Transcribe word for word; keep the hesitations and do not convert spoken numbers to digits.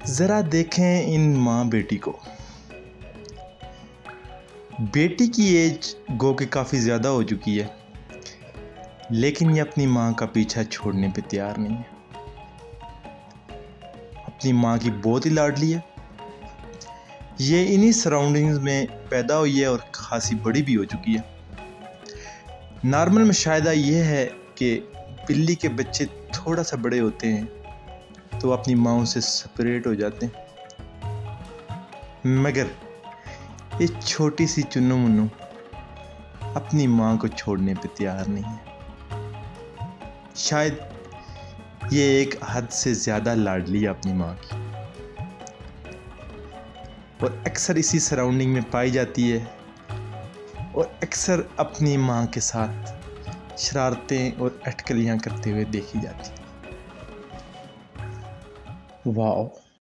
ज़रा देखें इन माँ बेटी को। बेटी की एज गो के काफ़ी ज़्यादा हो चुकी है, लेकिन ये अपनी माँ का पीछा छोड़ने पे तैयार नहीं है। अपनी माँ की बहुत ही लाडली है। ये इन्हीं सराउंडिंग्स में पैदा हुई है और खासी बड़ी भी हो चुकी है। नॉर्मल मुशाहिदा ये है कि बिल्ली के बच्चे थोड़ा सा बड़े होते हैं तो अपनी माँ से सेपरेट हो जाते हैं, मगर ये छोटी सी चुन्नू मुन्नू अपनी माँ को छोड़ने पे तैयार नहीं है। शायद ये एक हद से ज़्यादा लाडली है अपनी माँ की और अक्सर इसी सराउंडिंग में पाई जाती है और अक्सर अपनी माँ के साथ शरारतें और अटकलियाँ करते हुए देखी जाती है। वाह।